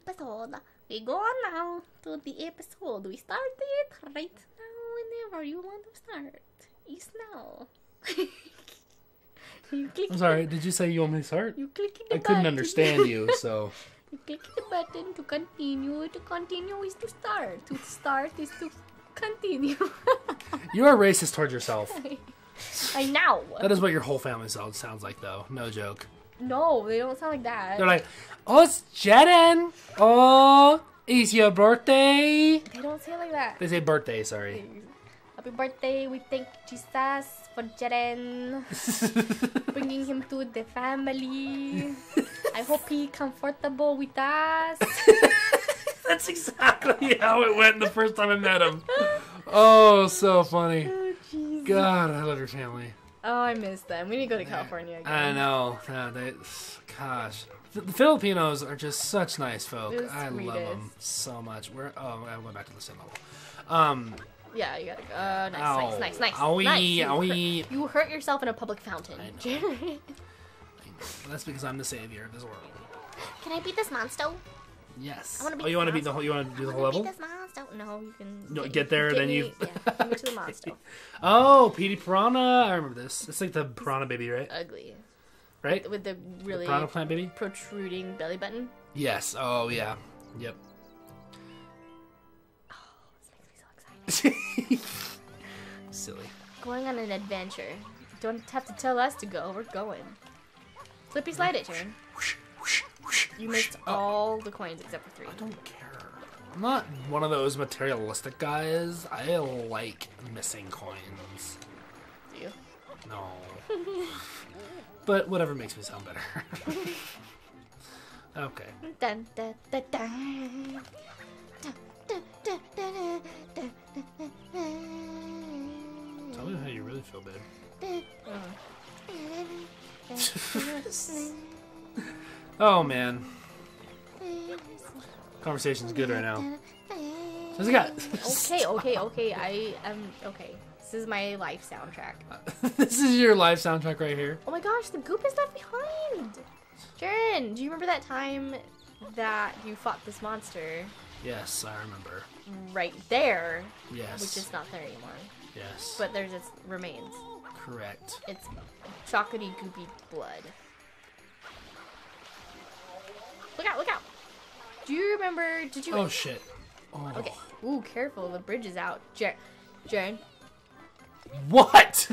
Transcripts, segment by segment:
episode. We go on now to the episode. We start it right now whenever you want to start. Is now. I'm sorry, did you say you want me to start? You click the I couldn't button. understand you, so... You click the button to continue. To continue is to start. To start is to continue. You are racist towards yourself. I know. That is what your whole family sounds like, though. No joke. No, they don't sound like that. They're like, oh, it's Jeden. Oh, it's your birthday. They don't say it like that. They say birthday, sorry. Happy birthday, we thank Jesus for Jeden. Bringing him to the family. I hope he comfortable with us. That's exactly how it went the first time I met him. Oh, so funny. Oh, jeez. God, I love your family. Oh, I miss them. We need to go to California again. I know. Yeah, gosh. The Filipinos are just such nice folk. They're I love sweetest. them so much. I'm going back to the same level. Yeah, you gotta go. Nice. Owie, Nice. owie. You hurt yourself in a public fountain. I know. That's because I'm the savior of this world. Can I beat this monster? Yes. I wanna beat Oh, you want to this beat the whole? You want to do the whole Beat level? this monster. No, you can. No, get there, then you. Yeah, get me to the monster. Oh, Petey Piranha. I remember this. It's like the piranha baby, right? Ugly. Right? With the really The piranha plant baby. protruding belly button. Yes. Oh yeah. Yep. This makes me so excited. Silly. Going on an adventure. Don't have to tell us to go. We're going. Flippy slide it, Jaren. You missed all the coins except for 3. I don't care. I'm not one of those materialistic guys. I like missing coins. Do you? No. But whatever makes me sound better. Okay. Dun, dun, dun, dun. Dun, dun, dun, dun, dun, dun, dun. Tell me how you really feel, babe. Oh man. Conversation's good right now. What's it got? Okay. I am okay. This is my life soundtrack. This is your live soundtrack right here. Oh my gosh, the goop is left behind. Jaren, do you remember that time that you fought this monster Yes, I remember. right there? Yes. Which is not there anymore. Yes. But there's its remains. Correct. It's chocolatey, goopy blood. Look out! Do you remember? Did you? Oh shit. Oh. Okay. Ooh, careful. The bridge is out. Jaren. What?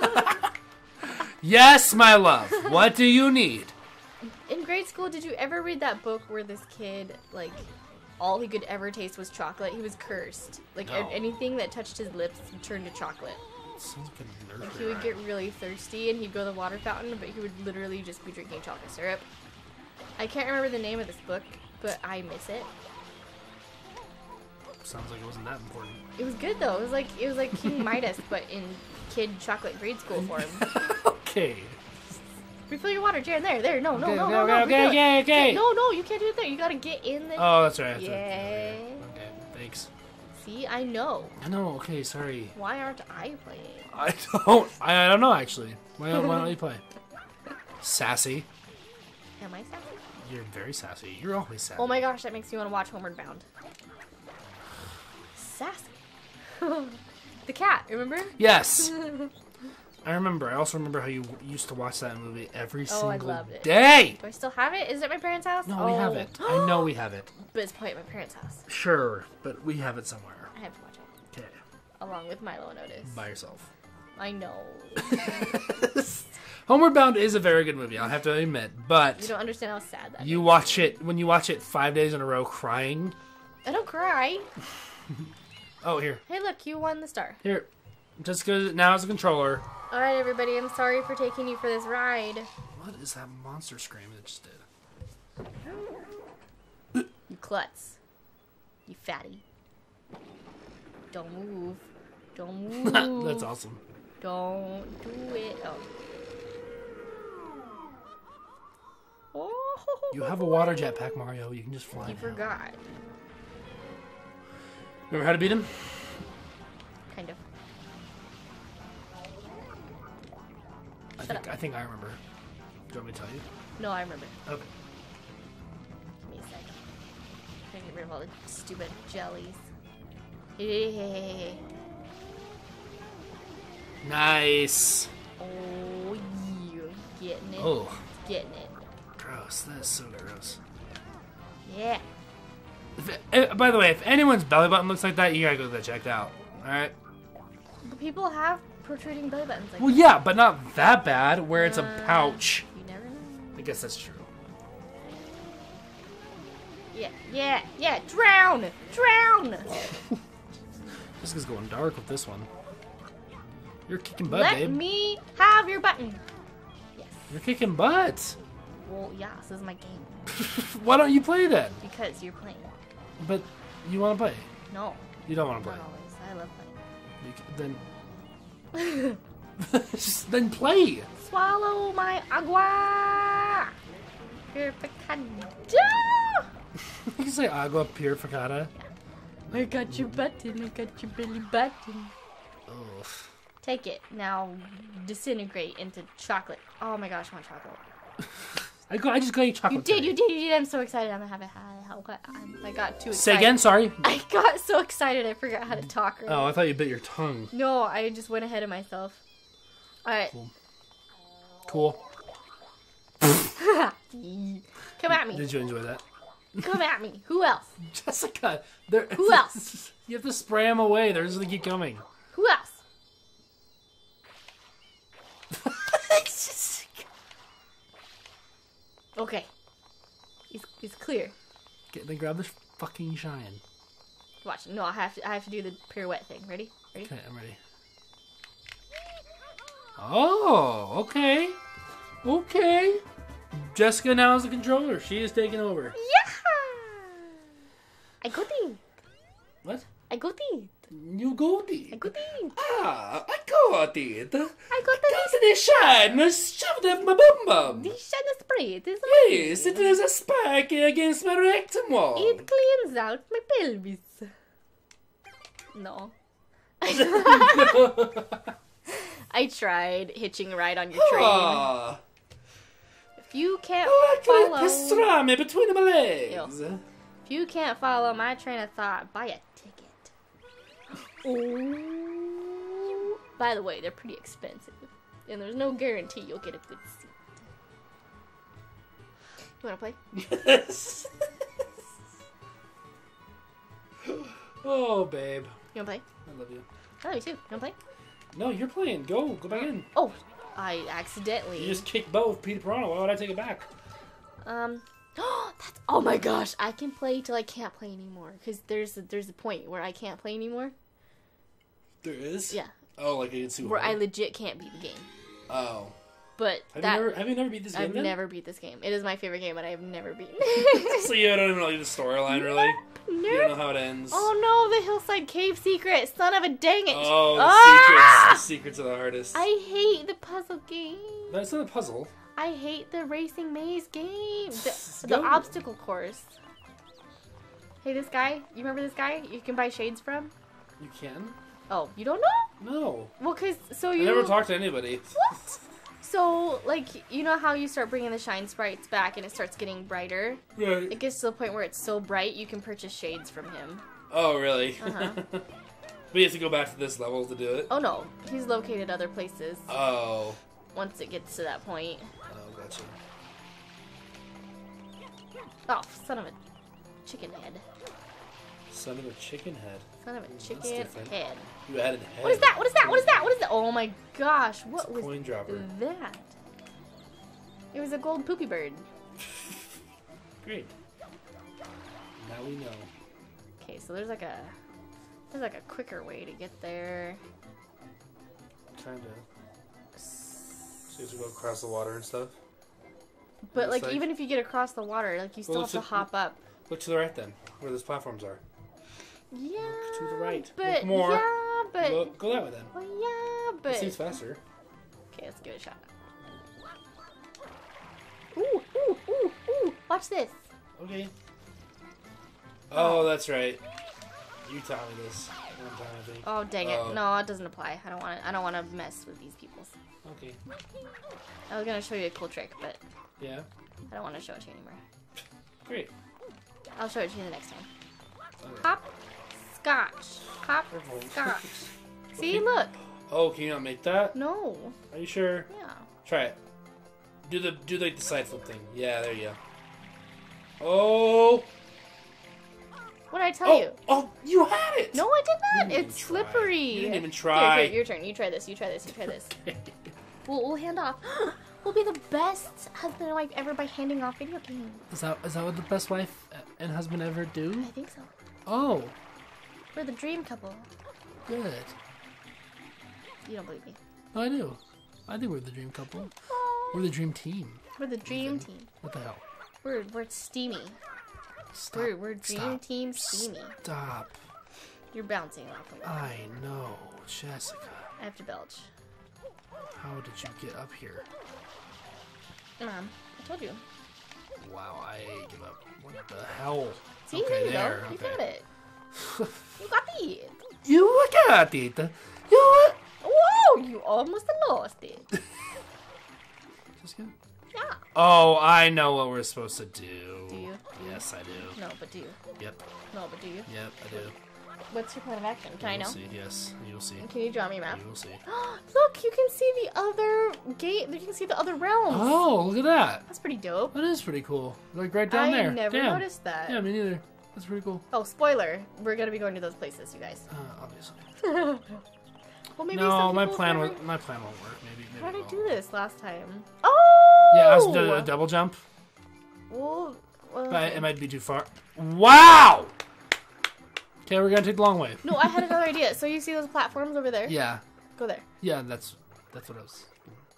Yes, my love. What do you need? In grade school, did you ever read that book where this kid, like, all he could ever taste was chocolate? He was cursed. Like, No. anything that touched his lips turned to chocolate. Sounds like a Like, nerd. he would get really thirsty and he'd go to the water fountain, but he would literally just be drinking chocolate syrup. I can't remember the name of this book, but I miss it. Sounds like it wasn't that important. It was good though. It was like King Midas, but in kid chocolate grade school form. Okay. Refill your water, Jaren. There. No. Okay, refill it. okay. No, you can't do it there. You gotta get in the. Oh, that's right. Yeah. Okay, thanks. See, I know. I know. Okay, sorry. Why aren't I playing? I don't know actually. Why don't you play? Sassy. Am I sassy? You're very sassy. You're always sassy. Oh my gosh, that makes me want to watch Homeward Bound. Sassy. The cat, remember? Yes. I remember. I also remember how you used to watch that movie every Oh, I single loved it. day. Do I still have it? Is it at my parents' house? No, we have it. I know we have it. But it's probably at my parents' house. Sure, but we have it somewhere. I have to watch it. Okay, Along with Milo and Otis. by yourself. I know. Homeward Bound is a very good movie. I'll have to admit, but You don't understand how sad that you is. watch it when you watch it 5 days in a row, crying. I don't cry. Oh, here. Hey, look, you won the star. Here. Just because now as a controller. Alright, everybody, I'm sorry for taking you for this ride. What is that monster scream that just did? You klutz. You fatty. Don't move. Don't move. That's awesome. Don't do it. Oh. You have a water jetpack, Mario. You can just fly You now. forgot. Remember how to beat him? Kind of. I think I remember. Do you want me to tell you? No, I remember. Okay. Give me a second. get rid of all the stupid jellies. Hey. Nice. Oh, you getting it? Oh, Getting it. gross. That is so gross. Yeah. By the way, if anyone's belly button looks like that, you gotta go get that checked out. Alright? But people have protruding belly buttons like Well, yeah, but not that bad, where it's a that. pouch. You never know. I guess that's true. Yeah. Drown! Jessica's going dark with this one. You're kicking butt, Let babe. me have your button. Yes. You're kicking butt. Well, yeah, this is my game. Why don't you play then? Because you're playing. But you want to play. No, You don't want to play. not always. I love Then playing. just then play. Swallow my agua! Purificada! You can say agua purificada. I got your button, I got your belly button. Oof. Take it, now disintegrate into chocolate. Oh my gosh, I want chocolate. I just got you chocolate. You did. I'm so excited. I'm gonna have it. I got too excited. Say again, sorry. I got so excited I forgot how to talk. Oh, I thought you bit your tongue. No, I just went ahead of myself. Alright. Cool. Come at me. Did you enjoy that? Come at me. Who else? Jessica, Who else? You have to spray them away. They're just gonna keep coming. Who else? Okay. He's clear. Then grab this fucking shine. Watch. No, I have to do the pirouette thing. Ready? Okay, I'm ready. Oh, okay. Okay. Jessica now has the controller. She is taking over. Yeah! I got it. What? I got it. You got it. I got it. Ah, I got it. I got it. The shine was shoved up my bum bum. The shine spray. It is Yes, it is a spark against my rectum wall. It cleans out my pelvis. No. I tried hitching a ride on your train. Ah, If you can't like a follow, pastrami between my legs. Ew. If you can't follow my train of thought, buy a ticket. Ooh. By the way, they're pretty expensive, and there's no guarantee you'll get a good seat. You wanna play? Yes. Oh, babe. You wanna play? I love you. I love you too. You wanna play? No, you're playing. Go back in. Oh, I accidentally. You just kicked butt with Peter Piranha. Why would I take it back? That's, oh my gosh, I can play till I can't play anymore. Because there's a point where I can't play anymore. There is? Yeah. Oh, like it's Where I legit can't beat the game. Oh. But Have you never beat this game? I've then? never beat this game. It is my favorite game, but I have never beaten. So you don't even know the storyline, really? You don't know how it ends. Oh no, the hillside cave secret! Son of a dang it! Oh, the secrets are the hardest. I hate the puzzle game. That's not a puzzle. I hate the racing maze game. The Go. obstacle course. Hey, this guy. You remember this guy? You can buy shades from. You can? Oh, you don't know? No. Well, I never talked to anybody. What? So, like, you know how you start bringing the shine sprites back and it starts getting brighter? Right. It gets to the point where it's so bright you can purchase shades from him. Oh, really? Uh-huh. But you have to go back to this level to do it? Oh no, he's located other places Oh. once it gets to that point. Oh, gotcha. Oh, son of a chicken head. Son of a chicken head. Son of a That's chicken different. head. You added head. What is that? What is that? What is that? What is that? Oh my gosh, what It's a was coin dropper. that? It was a gold poopy bird. Great. Now we know. Okay, so there's like a quicker way to get there. Kinda. So you have to go across the water and stuff? But like Looks like- even if you get across the water, like you still Well, have to it's a- hop up. Look to the right then, where those platforms are. Yeah. to the right. But Look more. yeah, but Go that way then. well, yeah, It but seems faster. okay, let's give it a shot. Ooh, ooh, ooh, ooh! Watch this. Okay. Oh, that's right. You taught me this one time, I think. Oh dang it! Oh. No, it doesn't apply. I don't want to. I don't want to mess with these peoples. Okay. I was gonna show you a cool trick, but Yeah. I don't want to show it to you anymore. Great. I'll show it to you the next time. Hopscotch. Hopscotch. See, look. Oh, can you not make that? No. Are you sure? Yeah. Try it. Do like the side flip thing. Yeah, there you go. Oh. What did I tell you? Oh, you had it. No, I did not. You didn't It's even try. slippery. You didn't even try. Here, your turn. You try this. You try this. You try this. We'll hand off. We'll be the best husband and wife ever by handing off video games. Is that what the best wife and husband ever do? I think so. Oh, We're the dream couple. good. You don't believe me. No, I do. I think we're the dream couple. Oh, We're the dream team. we're the dream team. What the hell? We're steamy. Stop. We're dream Stop. team steamy. Stop. You're bouncing off of me. I know, Jessica. I have to belch. How did you get up here? Mom, I told you. Wow, I give up. What the hell? See, Okay, there you there, go. You okay. got it. You got it. You got it. You. Whoa! You almost lost it. Just kidding. Yeah. Oh, I know what we're supposed to do. Do you? Yes, I do. No, but do you? Yep. No, but do you? Yep, I do. What's your plan of action? Can I You'll know? see. Yes, you'll see. Can you draw me a map? You will see. Look, you can see the other gate. You can see the other realms. Oh, look at that. That's pretty dope. That is pretty cool. Like right down there. I never Damn. noticed that. Yeah, me neither. That's pretty cool. Oh, spoiler. We're gonna be going to those places, you guys. Obviously. Well, maybe No, some my people's plan never- my plan won't work. Maybe. How did I it do won't. this last time? Oh! Yeah, I was doing a double jump. Well, But it might be too far. Wow. Okay, we're gonna take the long way. no, I had another idea. So you see those platforms over there? Yeah. Go there. Yeah, that's what I was.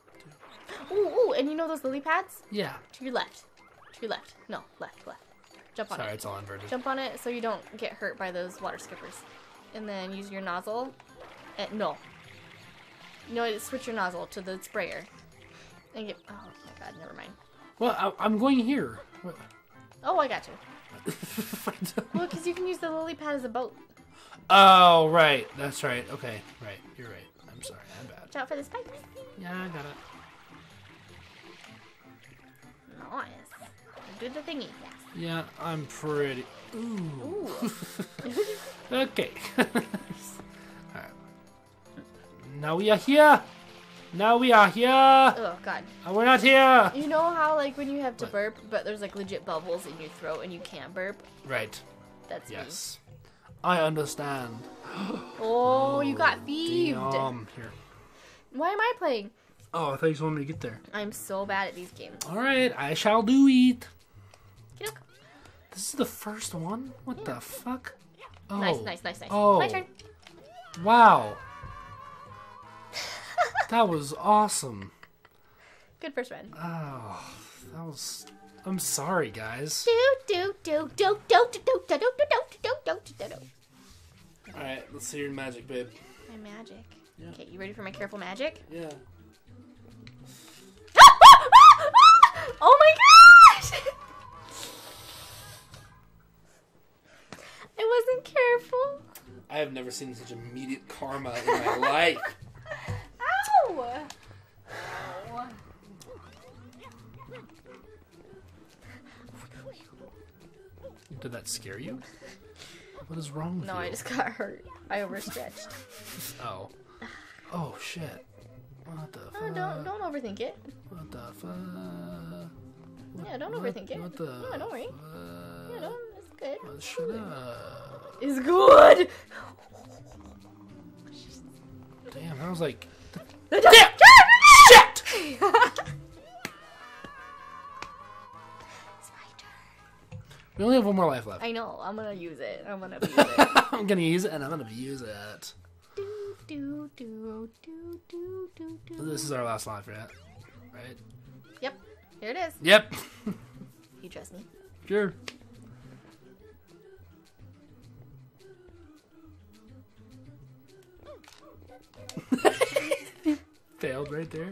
Ooh, and you know those lily pads? Yeah. To your left. To your left. No, left. Jump on Sorry, it. it's all inverted. Jump on it so you don't get hurt by those water skippers. And then use your nozzle. No. Switch your nozzle to the sprayer. And get... Oh, my God. Never mind. Well, I'm going here. What? Oh, I got you. Well, because you can use the lily pad as a boat. Oh, right. That's right. Okay. Right. You're right. I'm sorry. I'm bad. Watch out for the spikes. Yeah, I got it. Nice. Do the thingy. Yes. Yeah, I'm pretty. Ooh. Ooh. Okay. Alright. Now we are here. Now we are here. Oh, God. And we're not here. You know how, like, when you have to What? burp, but there's, like, legit bubbles in your throat and you can't burp? Right. That's Yes. I understand. me. Oh, you got thieved. Here. Why am I playing? Oh, I thought you just wanted me to get there. I'm so bad at these games. Alright, I shall do it. Kiddo. This is the first one? What the fuck? Oh. Nice. Oh. My turn. Wow. That was awesome. Good first run. Oh, that was... I'm sorry, guys. Alright, let's see your magic, babe. My magic. Yeah. Okay, you ready for my careful magic? Yeah. Oh my gosh! I wasn't careful. I have never seen such immediate karma in my life. Ow! Did that scare you? What is wrong with No, you? I just got hurt. I overstretched. Oh. Oh, shit. What the fuck? Oh, don't overthink it. What the fuck? Yeah, don't overthink it. What the No, don't worry. Yeah, no, it's good. Shut up. It's good. Damn, I was like... Damn! Shit! It's my turn. We only have one more life left. I know. I'm gonna use it. I'm gonna use it. I'm gonna use it, and I'm gonna use it. This is our last life, right? Yep. Here it is. Yep. You trust me? Sure. Failed right there.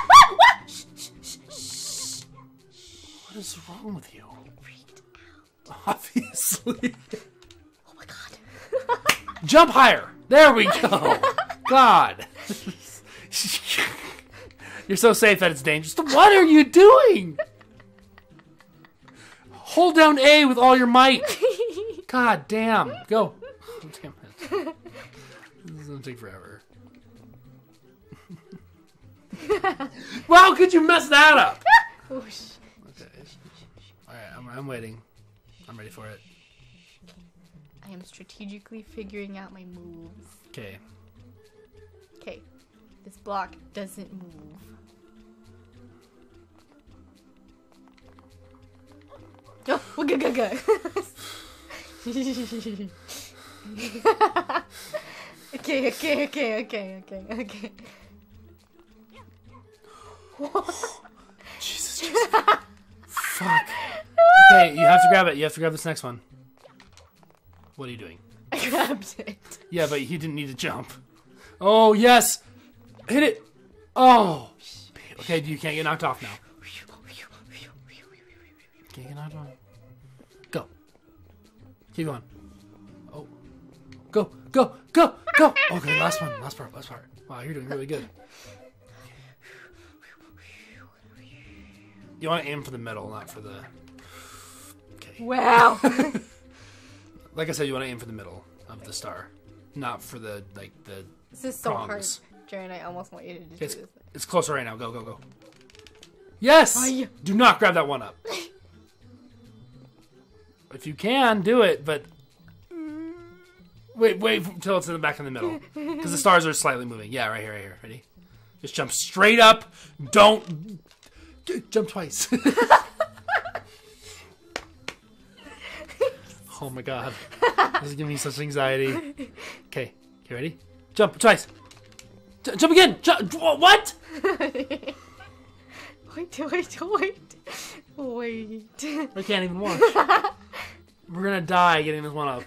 What is wrong with you? Freaked Obviously. Oh my god. Jump higher. There we go. God. You're so safe that it's dangerous. What are you doing? Hold down A with all your might. God damn. Go. Damn it. This is gonna take forever. Wow, could you mess that up? Oh, Okay. Alright, I'm waiting. I'm ready for it. I am strategically figuring out my moves. Okay. Okay. This block doesn't move. Oh, go, go, go. Okay. Jesus Christ. Fuck. Okay, you have to grab it. You have to grab this next one. What are you doing? I grabbed it. Yeah, but he didn't need to jump. Oh, yes! Hit it! Oh! Okay, you can't get knocked off now. Can't get knocked off. Go. Keep going. Oh. Go, go, go, go! Okay, last one. Last part. Wow, you're doing really good. You want to aim for the middle, not for the... Okay. Wow. Like I said, you want to aim for the middle of the star. Not for the, like, the... This is so prongs. hard. Jaren, I almost want you to do this. It's closer right now. Go, go, go. Yes! Ay. Do not grab that one up. If you can, do it, but... Wait until it's in the back in the middle. Because the stars are slightly moving. Yeah, right here. Ready? Just jump straight up. Don't... Jump twice. Oh my god. This is giving me such anxiety. Okay, you ready? Jump twice. Jump again. Jump. What? Wait. I can't even watch. We're gonna die getting this one up.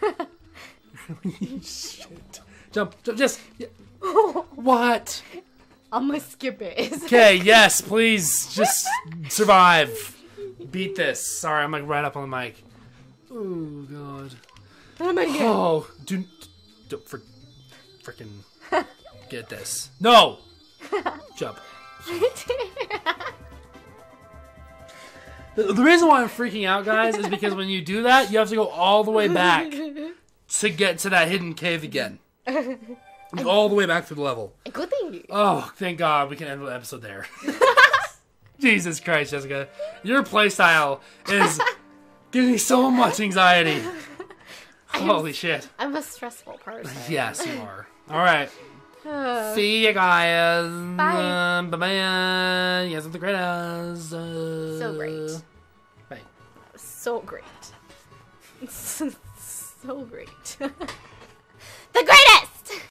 Shit. Jump. Just. Yeah. What? I'm gonna skip it. Okay, yes, please. Just survive. Beat this. Sorry, I'm like right up on the mic. Oh, God. What am I doing? Oh, freaking get this. No! Jump. The reason why I'm freaking out, guys, is because when you do that, you have to go all the way back to get to that hidden cave again. All the way back through the level. Good thing. Oh, thank God we can end the episode there. Jesus Christ, Jessica. Your playstyle is giving me so much anxiety. Holy shit. I'm a stressful person. Yes, you are. Alright. See you guys. Bye. Bye-bye. You guys are the greatest. So great. Bye. So great. So great. The greatest!